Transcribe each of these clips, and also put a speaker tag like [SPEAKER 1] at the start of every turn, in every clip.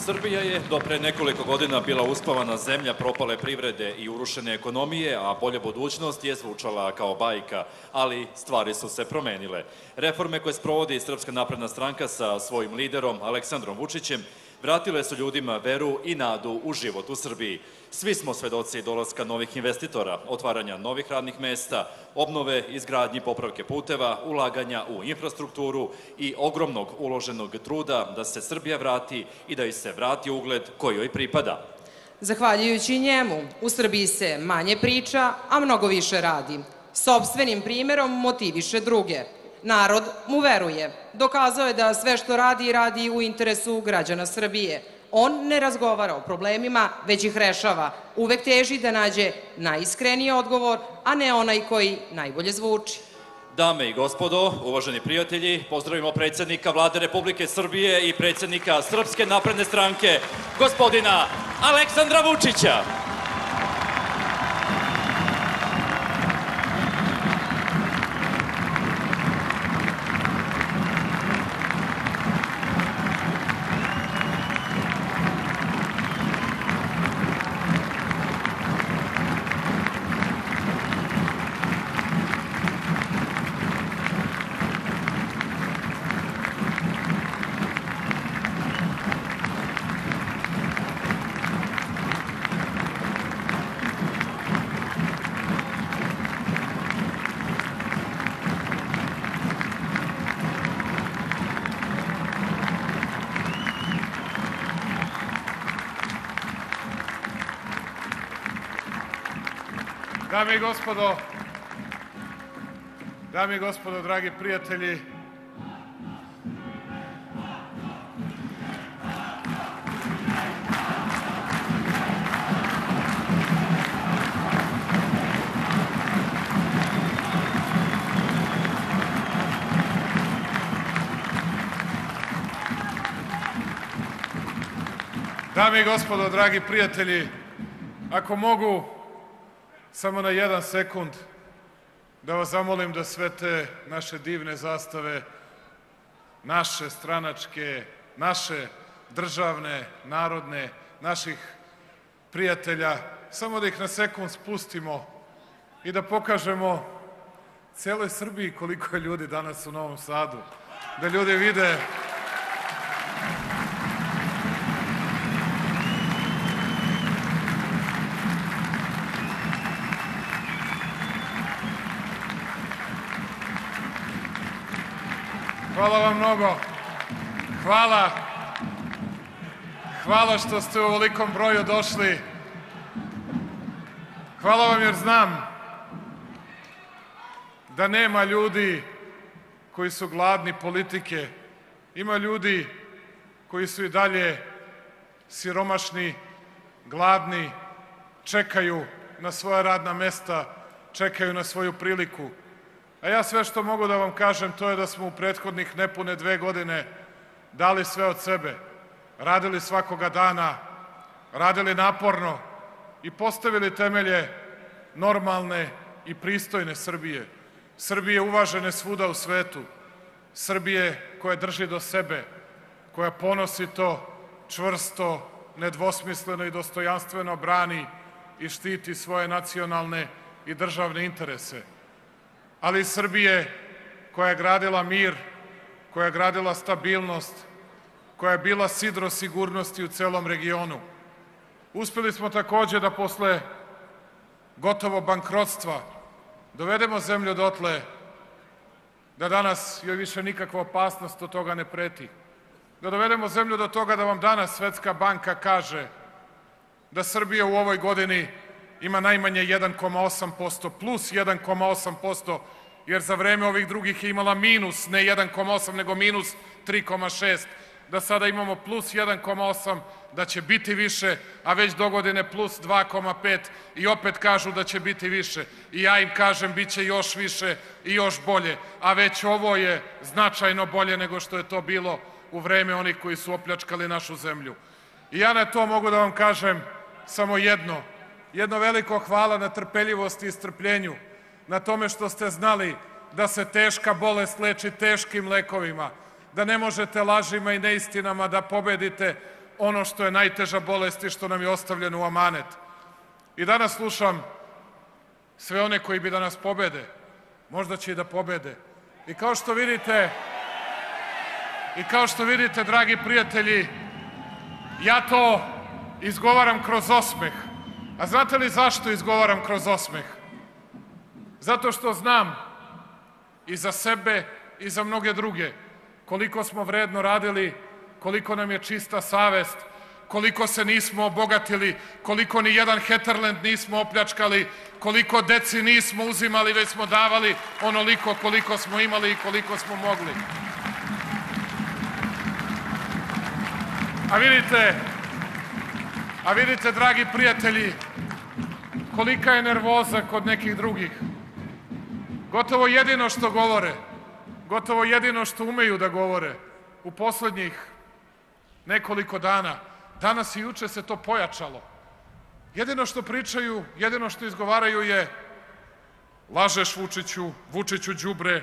[SPEAKER 1] Srbija je do pre nekoliko godina bila uspavana zemlja propale privrede i urušene ekonomije, a bolja budućnost je zvučala kao bajka, ali stvari su se promenile. Reforme koje sprovodi Srpska napredna stranka sa svojim liderom Aleksandrom Vučićem vratile su ljudima veru i nadu u život u Srbiji. Svi smo svedoci dolaska novih investitora, otvaranja novih radnih mesta, obnove, izgradnji, popravke puteva, ulaganja u infrastrukturu i ogromnog uloženog truda da se Srbija vrati i da joj se vrati ugled koji joj pripada.
[SPEAKER 2] Zahvaljujući njemu, u Srbiji se manje priča, a mnogo više radi. Sopstvenim primerom motiviše druge. Narod mu veruje. Dokazao je da sve što radi, radi u interesu građana Srbije. On ne razgovara o problemima, već ih rešava. Uvek teži da nađe najiskreniji odgovor, a ne onaj koji najbolje zvuči.
[SPEAKER 1] Dame i gospodo, uvaženi prijatelji, pozdravimo predsjednika Vlade Republike Srbije i predsjednika Srpske napredne stranke, gospodina Aleksandra Vučića.
[SPEAKER 3] Dame i gospodo, dragi prijatelji, ako mogu samo na 1 sekund da vas zamolim da sve te naše divne zastave, naše stranačke, naše državne, narodne, naših prijatelja, samo da ih na sekund spustimo i da pokažemo celoj Srbiji koliko je ljudi danas u Novom Sadu. Da ljudi vide Hvala vam mnogo. Hvala što ste u ovolikom broju došli. Hvala vam jer znam da nema ljudi koji su gladni politike. Ima ljudi koji su i dalje siromašni, gladni, čekaju na svoja radna mesta, čekaju na svoju priliku. A ja sve što mogu da vam kažem to je da smo u prethodnih nepune 2 godine dali sve od sebe, radili svakoga dana, radili naporno i postavili temelje normalne i pristojne Srbije. Srbije uvažene svuda u svetu, Srbije koja drži do sebe, koja ponosito, čvrsto, nedvosmisleno i dostojanstveno brani i štiti svoje nacionalne i državne interese. Ali i Srbije koja je gradila mir, koja je gradila stabilnost, koja je bila sidro sigurnosti u celom regionu. Uspeli smo takođe da posle gotovo bankrotstva dovedemo zemlju dotle da danas joj više nikakva opasnost od toga ne preti. Da dovedemo zemlju do toga da vam danas Svetska banka kaže da Srbija u ovoj godini ima najmanje 1,8%, plus 1,8%, jer za vreme ovih drugih je imala minus, ne 1,8, nego minus 3,6, da sada imamo plus 1,8, da će biti više, a već do godine plus 2,5 i opet kažu da će biti više. I ja im kažem bit će još više i još bolje, a već ovo je značajno bolje nego što je to bilo u vreme onih koji su opljačkali našu zemlju. I ja na to mogu da vam kažem samo jedno veliko hvala na trpeljivosti i strpljenju, na tome što ste znali da se teška bolest leči teškim lekovima, da ne možete lažima i neistinama da pobedite ono što je najteža bolest i što nam je ostavljeno u amanet. I danas slušam sve one koji bi da nas pobede. Možda će i da pobede. I kao što vidite, dragi prijatelji, ja to izgovaram kroz osmeh. A znate li zašto izgovaram kroz osmeh? Zato što znam i za sebe i za mnoge druge koliko smo vredno radili, koliko nam je čista savest, koliko se nismo obogatili, koliko ni jedan Heterlend nismo opljačkali, koliko deci nismo uzimali, već smo davali onoliko koliko smo imali i koliko smo mogli. A vidite, dragi prijatelji, kolika je nervoza kod nekih drugih. Gotovo jedino što govore, gotovo jedino što umeju da govore u poslednjih nekoliko dana, danas i juče se to pojačalo. Jedino što pričaju, jedino što izgovaraju je: lažeš Vučiću, Vučiću đubre,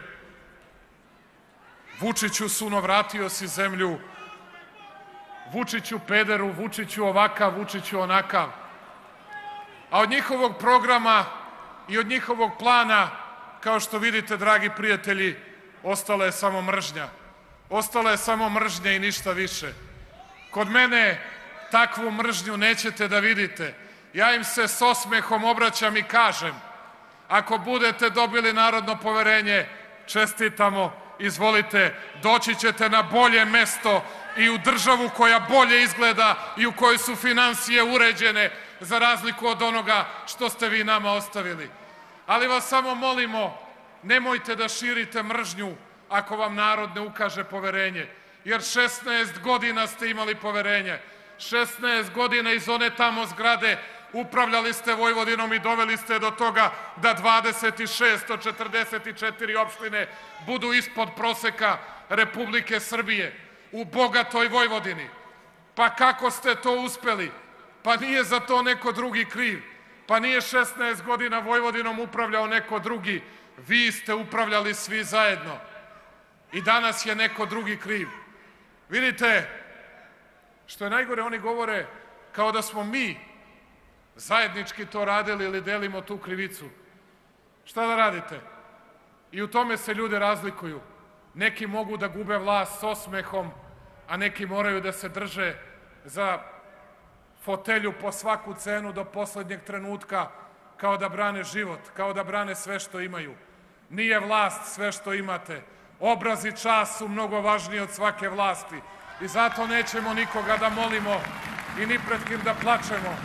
[SPEAKER 3] Vučiću suno vratio si zemlju, Vučiću pederu, Vučiću ovakav, Vučiću onakav. A od njihovog programa i od njihovog plana, kao što vidite, dragi prijatelji, ostala je samo mržnja. Ostala je samo mržnja i ništa više. Kod mene takvu mržnju nećete da vidite. Ja im se s osmehom obraćam i kažem: ako budete dobili narodno poverenje, čestitamo, izvolite, doći ćete na bolje mesto i u državu koja bolje izgleda i u kojoj su finansije uređene, za razliku od onoga što ste vi nama ostavili. Ali vas samo molimo, nemojte da širite mržnju ako vam narod ne ukaže poverenje, jer 16 godina ste imali poverenje, 16 godina iz one tamo zgrade upravljali ste Vojvodinom i doveli ste do toga da 26 od 44 opštine budu ispod proseka Republike Srbije, u bogatoj Vojvodini. Pa kako ste to uspeli? Pa nije za to neko drugi kriv. Pa nije 16 godina Vojvodinom upravljao neko drugi. Vi ste upravljali svi zajedno. I danas je neko drugi kriv. Vidite, što je najgore, oni govore kao da smo mi zajednički to radili ili delimo tu krivicu. Šta da radite? I u tome se ljude razlikuju. Neki mogu da gube vlast s osmehom, a neki moraju da se drže za fotelju po svaku cenu do poslednjeg trenutka, kao da brane život, kao da brane sve što imaju. Nije vlast sve što imate. Obraz i čast su mnogo važniji od svake vlasti. I zato nećemo nikoga da molimo i ni pred kim da plačemo.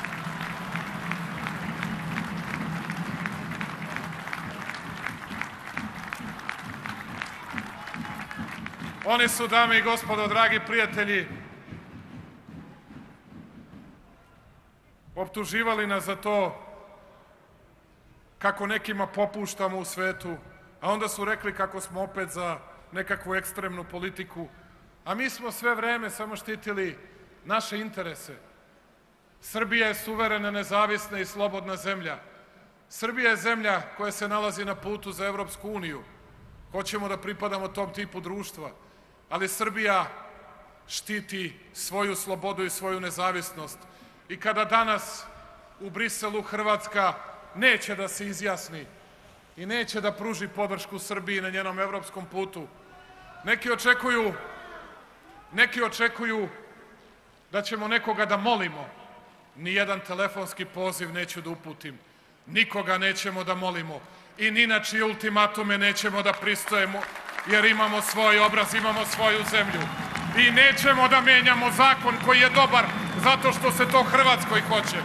[SPEAKER 3] Oni su, dame i gospodo, dragi prijatelji, optuživali nas za to kako nekima popuštamo u svetu, a onda su rekli kako smo opet za nekakvu ekstremnu politiku, a mi smo sve vreme samo štitili naše interese. Srbija je suverena, nezavisna i slobodna zemlja. Srbija je zemlja koja se nalazi na putu za Evropsku uniju. Hoćemo da pripadamo tom tipu društva, ali Srbija štiti svoju slobodu i svoju nezavisnost. I kada danas u Briselu Hrvatska neće da se izjasni i neće da pruži podršku Srbiji na njenom evropskom putu, neki očekuju da ćemo nekoga da molimo. Nijedan telefonski poziv neću da uputim. Nikoga nećemo da molimo i ni na čije ultimatume nećemo da pristojemo, jer imamo svoj obraz, imamo svoju zemlju. I nećemo da menjamo zakon koji je dobar zato što se to Hrvatskoj hoće.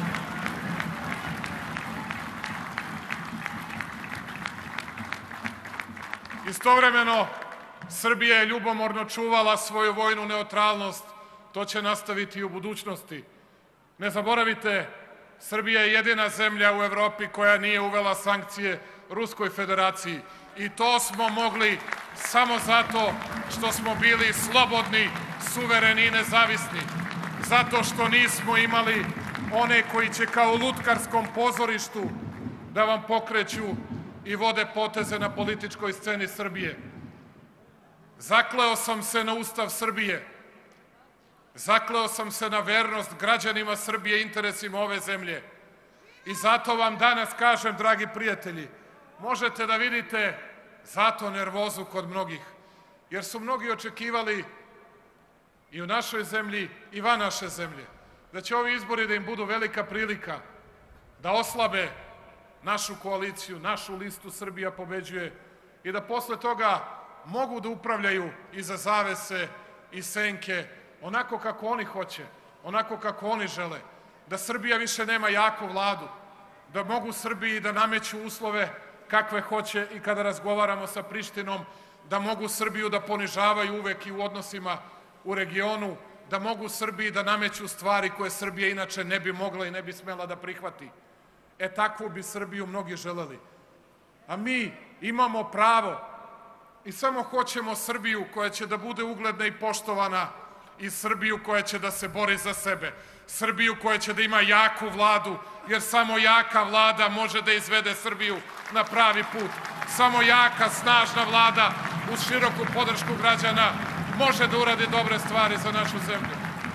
[SPEAKER 3] Istovremeno, Srbija je ljubomorno čuvala svoju vojnu neutralnost. To će nastaviti i u budućnosti. Ne zaboravite, Srbija je jedina zemlja u Evropi koja nije uvela sankcije Ruskoj federaciji. I to smo mogli samo zato što smo bili slobodni, suvereni i nezavisni. Zato što nismo imali one koji će kao u lutkarskom pozorištu da vam pokreću i vode poteze na političkoj sceni Srbije. Zakleo sam se na Ustav Srbije. Zakleo sam se na vernost građanima Srbije i interesima ove zemlje. I zato vam danas kažem, dragi prijatelji, možete da vidite zato nervozu kod mnogih, jer su mnogi očekivali i u našoj zemlji i van naše zemlje, da će ovi izbori da im budu velika prilika da oslabe našu koaliciju, našu listu Srbija pobeđuje i da posle toga mogu da upravljaju iza zavese i senke onako kako oni hoće, onako kako oni žele, da Srbija više nema jaku vladu, da mogu Srbiji da nameću uslove kakve hoće i kada razgovaramo sa Prištinom, da mogu Srbiju da ponižavaju uvek i u odnosima u regionu, da mogu Srbiji da nameću stvari koje Srbija inače ne bi mogla i ne bi smela da prihvati. Takvu bi Srbiju mnogi želeli. A mi imamo pravo i samo hoćemo Srbiju koja će da bude ugledna i poštovana i Srbiju koja će da se bori za sebe. Srbiju koja će da ima jaku vladu, jer samo jaka vlada može da izvede Srbiju na pravi put. Samo jaka, snažna vlada uz široku podršku građana može da uradi dobre stvari za našu zemlju.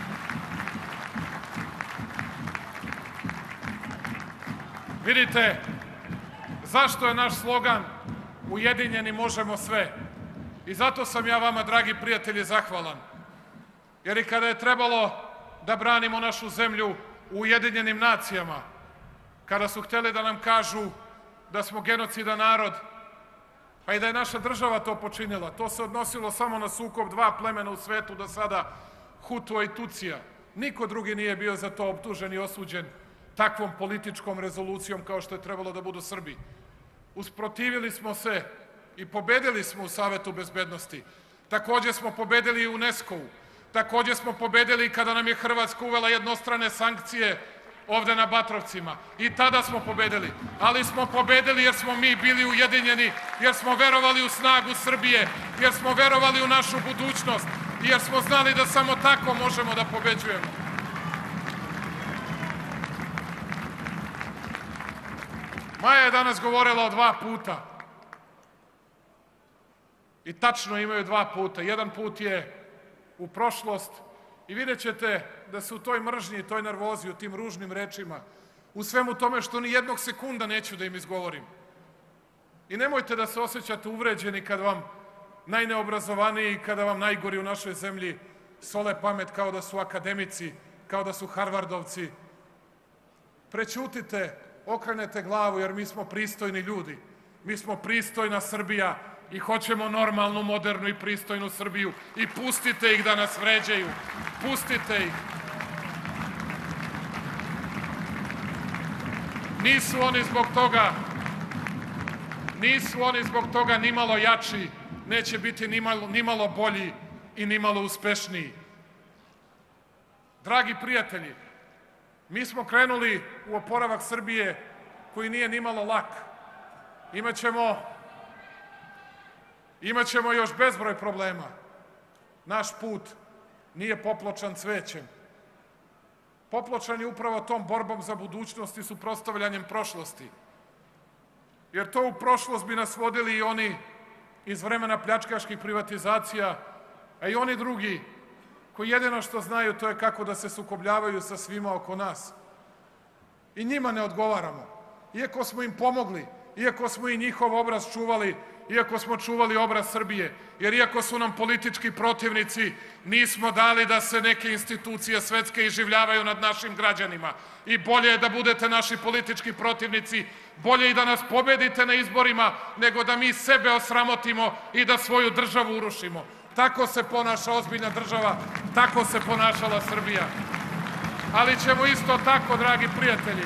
[SPEAKER 3] Vidite, zašto je naš slogan Ujedinjeni možemo sve? I zato sam ja vama, dragi prijatelji, zahvalan. Jer i kada je trebalo da branimo našu zemlju u Ujedinjenim nacijama, kada su hteli da nam kažu da smo genocidan narod, pa i da je naša država to počinila, to se odnosilo samo na sukob dva plemena u svetu do sada, Hutua i Tucija. Niko drugi nije bio za to optužen i osuđen takvom političkom rezolucijom kao što je trebalo da budu Srbi. Usprotivili smo se i pobedili smo u Savetu bezbednosti. Takođe smo pobedili i u UNESCO-u. Takođe smo pobedili kada nam je Hrvatska uvela jednostrane sankcije ovde na Batrovcima. I tada smo pobedili. Ali smo pobedili jer smo mi bili ujedinjeni, jer smo verovali u snagu Srbije, jer smo verovali u našu budućnost i jer smo znali da samo tako možemo da pobeđujemo. Maja je danas govorila o dva puta. I tačno imaju dva puta. Jedan put je u prošlost i vidjet ćete da se u toj mržnji, toj nervozi, u tim ružnim rečima, u svemu tome što ni jednog sekunda neću da im izgovorim. I nemojte da se osjećate uvređeni kad vam najneobrazovaniji, kada vam najgori u našoj zemlji sole pamet kao da su akademici, kao da su Harvardovci. Prećutite, okrenete glavu jer mi smo pristojni ljudi. Mi smo pristojna Srbija i hoćemo normalnu, modernu i pristojnu Srbiju. I pustite ih da nas vređaju. Pustite ih. Nisu oni zbog toga ni malo jači, neće biti ni malo bolji i ni malo uspešniji. Dragi prijatelji, mi smo krenuli u oporavak Srbije koji nije ni malo lak. Imaćemo još bezbroj problema. Naš put nije popločan cvećem. Popločan je upravo tom borbom za budućnost i suprotstavljanjem prošlosti. Jer to u prošlost bi nas vodili i oni iz vremena pljačkaških privatizacija, a i oni drugi koji jedino što znaju to je kako da se sukobljavaju sa svima oko nas. I njima ne odgovaramo. Iako smo im pomogli, iako smo i njihov obraz čuvali, iako smo čuvali obraz Srbije, jer iako su nam politički protivnici, nismo dali da se neke institucije svetske iživljavaju nad našim građanima. I bolje je da budete naši politički protivnici, bolje i da nas pobedite na izborima, nego da mi sebe osramotimo i da svoju državu urušimo. Tako se ponaša ozbiljna država, tako se ponašala Srbija. Ali ćemo isto tako, dragi prijatelji,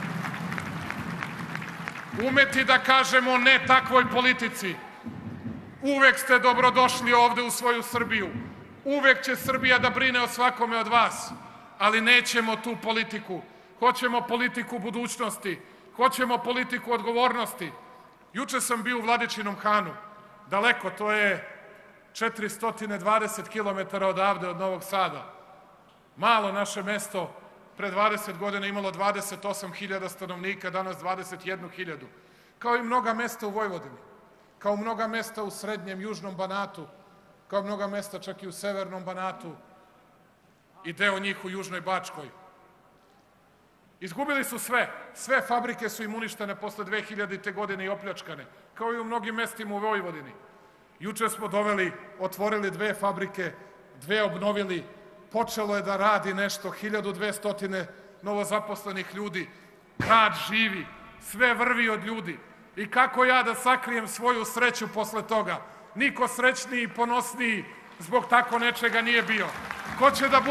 [SPEAKER 3] umeti da kažemo ne takvoj politici. Uvek ste dobrodošli ovde u svoju Srbiju. Uvek će Srbija da brine o svakome od vas, ali nećemo tu politiku. Hoćemo politiku budućnosti, hoćemo politiku odgovornosti. Juče sam bio u Vladičinom Hanu, daleko, to je 420 km odavde od Novog Sada. Malo naše mesto, pre 20 godina imalo 28.000 stanovnika, danas 21.000. Kao i mnoga mesta u Vojvodini, kao mnoga mesta u srednjem, južnom Banatu, kao mnoga mesta čak i u severnom Banatu. i deo njih u Južnoj Bačkoj. Izgubili su sve. Sve fabrike su im uništene posle 2000. godine i opljačkane, kao i u mnogim mestima u Vojvodini. Juče smo otvorili 2 fabrike, 2 obnovili, počelo je da radi nešto, 1200 novozaposlenih ljudi, grad živi, sve vrvi od ljudi. I kako ja da sakrijem svoju sreću posle toga? Niko srećniji i ponosniji zbog tako nečega nije bio. Ko će da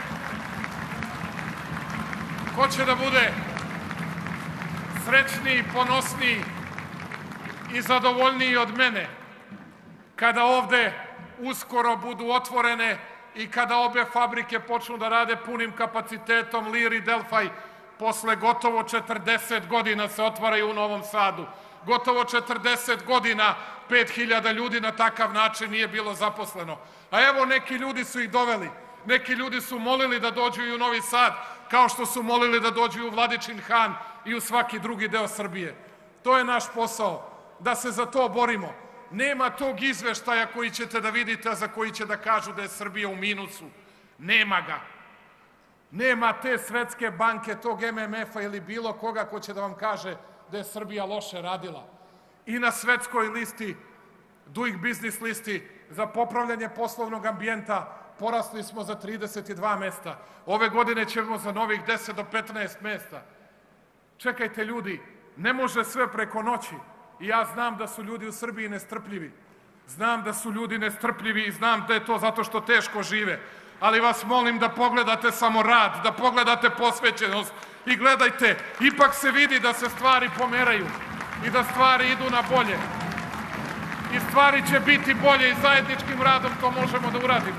[SPEAKER 3] bude srećniji, ponosniji i zadovoljniji od mene kada ovde uskoro budu otvorene i kada obe fabrike počnu da rade punim kapacitetom, Lir i Delfaj, posle gotovo 40 godina se otvaraju u Novom Sadu. Gotovo 40 godina 5000 ljudi na takav način nije bilo zaposleno. A evo, neki ljudi su ih doveli. Neki ljudi su molili da dođu i u Novi Sad, kao što su molili da dođu i u Vladičin Han i u svaki drugi deo Srbije. To je naš posao, da se za to borimo. Nema tog izveštaja koji ćete da vidite, a za koji će da kažu da je Srbija u minusu. Nema ga. Nema te Svetske banke, tog MMF-a ili bilo koga ko će da vam kaže da je Srbija loše radila. I na svetskoj listi, Doing Business listi, za popravljanje poslovnog ambijenta porasli smo za 32 mesta. Ove godine ćemo za novih 10 do 15 mesta. Čekajte ljudi, ne može sve preko noći. I ja znam da su ljudi u Srbiji nestrpljivi. Znam da su ljudi nestrpljivi i znam da je to zato što teško žive. Ali vas molim da pogledate samo rad, da pogledate posvećenost i gledajte, ipak se vidi da se stvari pomeraju i da stvari idu na bolje. I stvari će biti bolje i zajedničkim radom to možemo da uradimo.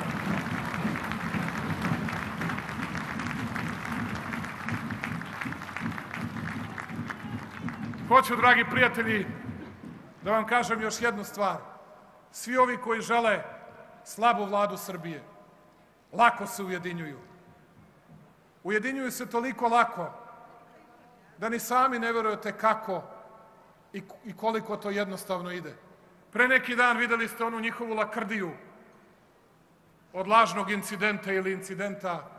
[SPEAKER 3] Hoću, dragi prijatelji, da vam kažem još jednu stvar. Svi ovi koji žele slabu vladu Srbije, lako se ujedinjuju. Ujedinjuju se toliko lako da ni sami ne verujete kako i koliko to jednostavno ide. Pre neki dan videli ste onu njihovu lakrdiju od lažnog incidenta ili incidenta.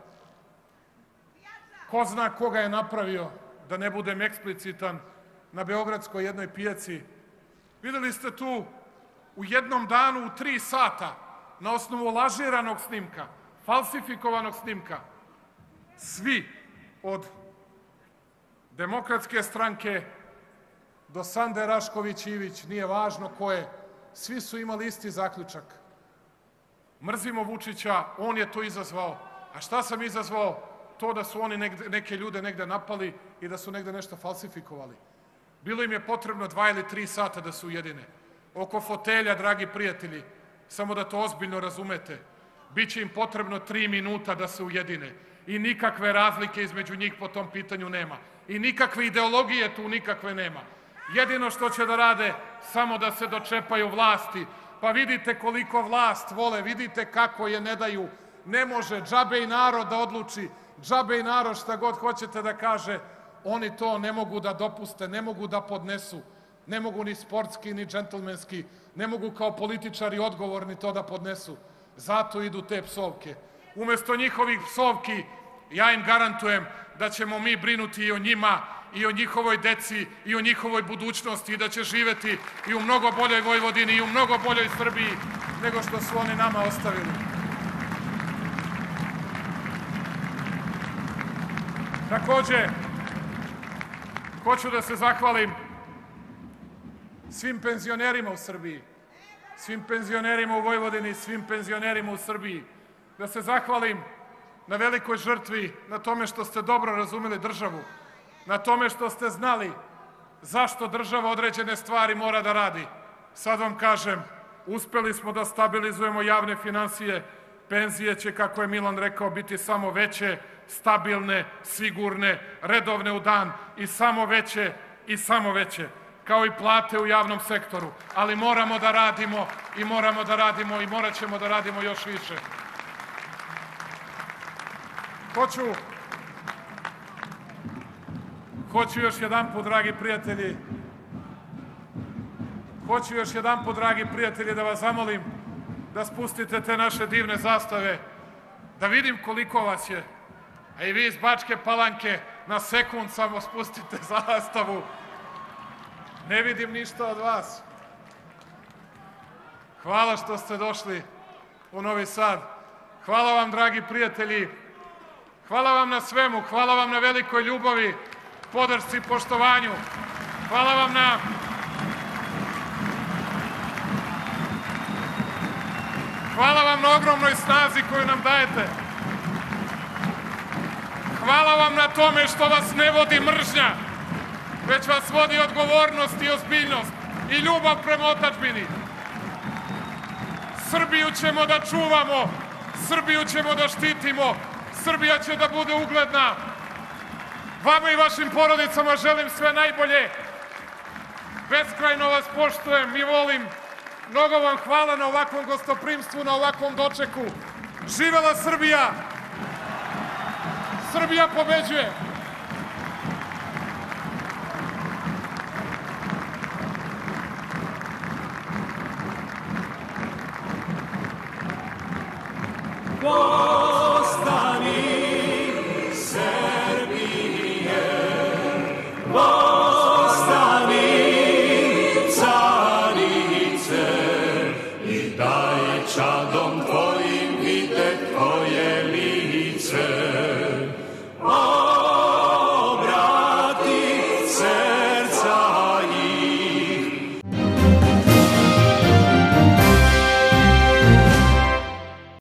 [SPEAKER 3] Ko zna koga je napravio, da ne budem eksplicitan, na beogradskoj jednoj pijaci. Videli ste tu u jednom danu u 3 sata na osnovu lažiranog snimka, falsifikovanog snimka, svi od Demokratske stranke do Sande Rašković Ivić, nije važno ko je, svi su imali isti zaključak. Mrzimo Vučića, on je to izazvao. A šta sam izazvao? To da su oni neke ljude negde napali i da su negde nešto falsifikovali. Bilo im je potrebno 2 ili 3 sata da se ujedine. Oko fotelja, dragi prijatelji, samo da to ozbiljno razumete, biće im potrebno 3 minuta da se ujedine. I nikakve razlike između njih po tom pitanju nema. I nikakve ideologije tu nikakve nema. Jedino što će da rade, samo da se dočepaju vlasti. Pa vidite koliko vlast vole, vidite kako je ne daju. Ne može džabe i narod da odluči, džabe i narod šta god hoćete da kaže, oni to ne mogu da dopuste, ne mogu da podnesu. Ne mogu ni sportski, ni džentlmenski, ne mogu kao političari odgovorni to da podnesu. Zato idu te psovke. Umesto njihovih psovki, ja im garantujem da ćemo mi brinuti i o njima, i o njihovoj deci, i o njihovoj budućnosti, i da će živeti i u mnogo boljoj Vojvodini, i u mnogo boljoj Srbiji, nego što su oni nama ostavili. Takođe, hoću da se zahvalim svim penzionerima u Srbiji, svim penzionerima u Vojvodini, svim penzionerima u Srbiji, da se zahvalim na velikoj žrtvi, na tome što ste dobro razumeli državu, na tome što ste znali zašto država određene stvari mora da radi. Sad vam kažem, uspeli smo da stabilizujemo javne finansije, penzije će, kako je Milan rekao, biti samo veće, stabilne, sigurne, redovne u dan i samo veće i samo veće, kao i plate u javnom sektoru. Ali moramo da radimo i moramo da radimo i morat ćemo da radimo još više. Hoću još jedanput, dragi prijatelji, da vas zamolim da spustite te naše divne zastave, Da vidim koliko vas je. A i vi iz Bačke Palanke na sekund samo spustite zastavu. Ne vidim ništa od vas. Hvala što ste došli u Novi Sad. Hvala vam, dragi prijatelji. Hvala vam na svemu. Hvala vam na velikoj ljubavi, podršci i poštovanju. Hvala vam na... Hvala vam na ogromnoj snazi koju nam dajete. Hvala vam na tome što vas ne vodi mržnja, već vas vodi odgovornost i ozbiljnost i ljubav prema otadžbini. Srbiju ćemo da čuvamo, Srbiju ćemo da štitimo, Srbija će da bude ugledna. Vama i vašim porodicama želim sve najbolje. Beskrajno vas poštujem i volim. Mnogo vam hvala na ovakvom gostoprimstvu, na ovakvom dočeku. Živela Srbija! Srbija pobeđuje!